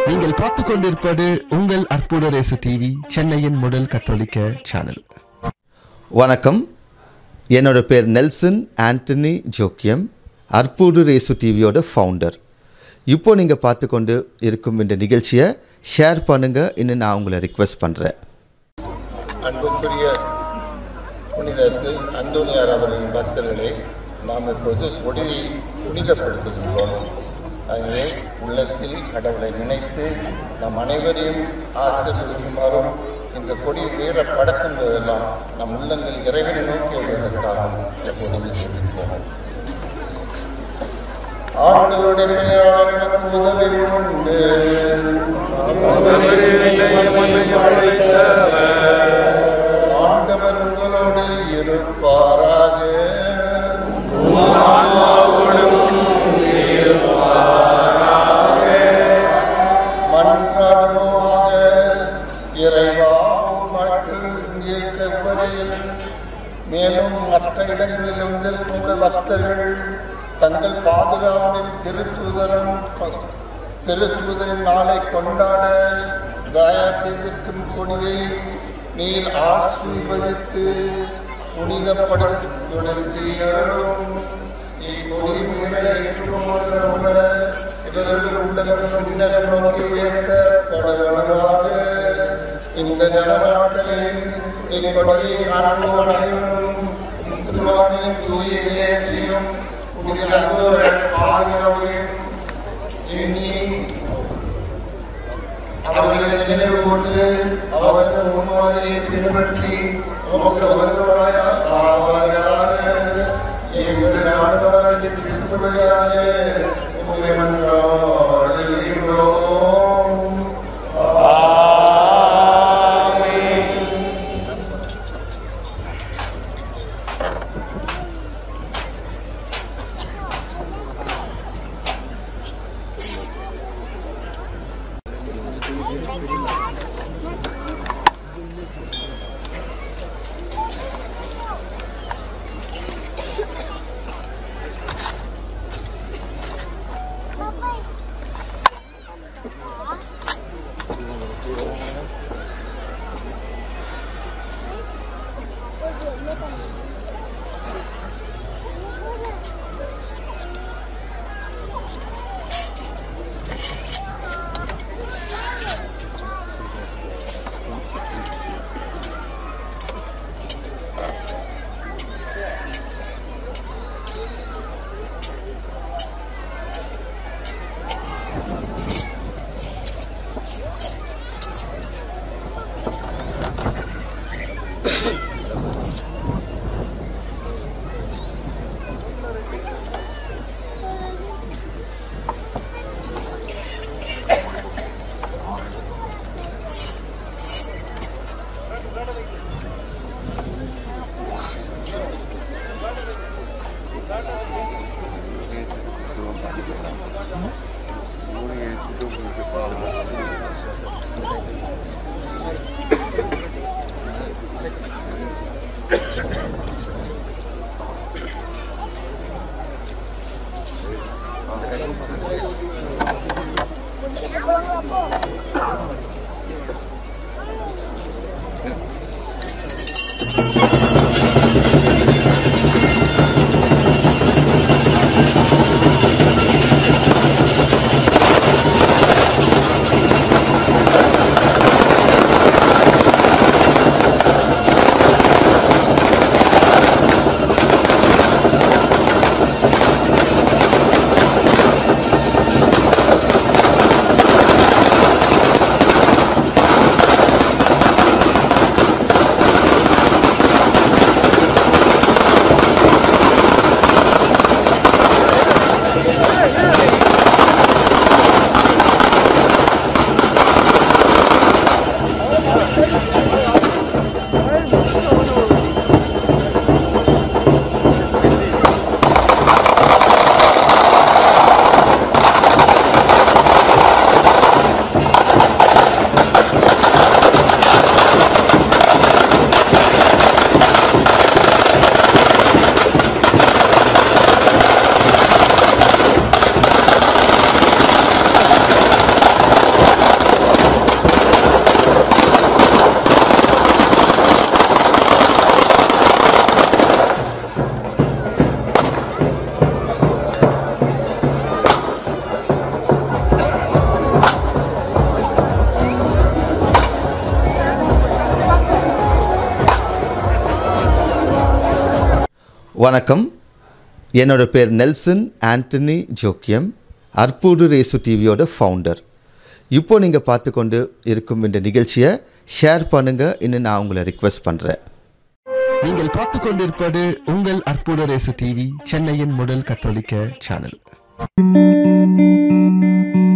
நீங்கள் பார்த்துக் கொண்டிருப்பது உங்கள் அற்புத ரேசு டிவி, சென்னையின் முதல் கத்தோலிக்க சேனல். வணக்கம், என்னோட பேர் நெல்சன் ஆண்டனி ஜோக்கியம், அற்புத ரேசு டிவியோட ஃபவுண்டர். இப்போ நீங்கள் பார்த்து கொண்டு இருக்கும் இந்த நிகழ்ச்சியை ஷேர் பண்ணுங்கள் இன்னும் நான் உங்களை ரிக்வெஸ்ட் பண்ணுறேன். அன்புக்குரிய புனித அந்தோனியார் அவர்களின் பக்தர்களே, நாம் இப்பொழுது கொடியை புனிதப்படுத்துகின்றோம். ஆகவே உள்ளத்தில் கடவுளை நினைத்து நம் அனைவரையும் ஆசீர்வதிக்குமாறும் இந்த கொடி உயர படக்கும் போதெல்லாம் நம் உள்ளங்கள் இறைவனை நோக்கி வருவதற்காகவும் எப்போதும் சொல்லிப்போம். ஆண்டவருடைய பெயரால் எனக்கு உதவி உண்டு. ஆண்டவர் உங்களோடு இருப்பாராக. மன்றாடுவோமாக. இறைவா, மேலும் மற்ற இடங்களில் வந்திருக்கும் பக்தர்கள் தங்கள் பாதுகாவலில் திருத்தூதரின் நாளை கொண்டாட தயா செய்திருக்கும் கொடியை நீர் ஆசீர்வதித்து புனிதப்படுத்தும். இக்கொடி இவர்கள் உள்ளவர்கள் முன்னரம் நோக்கி உயர்த்தப்படுவதாக. இந்த நலவாழ்களில் இக்கொடியை காண்போரையும் தூய இதயத்தையும் புனித அன்போர்கள் பாதுகாவையும் எண்ணி அவர்களை நினைவு கொண்டு அவர்கள் முன்மாதிரியை பின்பற்றி நமக்கு வருவாயாக. எங்கள் ஆண்டவராகிய கிறிஸ்து வழியாக உம்மை மன்றாடுகின்றோம். வணக்கம், என்னோட பேர் நெல்சன் ஆண்டனி ஜோக்கியம், அற்புடு ரேசு டிவியோட ஃபவுண்டர். இப்போ நீங்கள் பார்த்து கொண்டு இருக்கும் இந்த நிகழ்ச்சியை ஷேர் பண்ணுங்கள் இன்னும் நான் உங்களை ரிக்வெஸ்ட் பண்ணுறேன். நீங்கள் பார்த்து கொண்டிருப்பது உங்கள் அற்புத ரேசு டிவி, சென்னையின் முதல் கத்தோலிக்க சேனல்.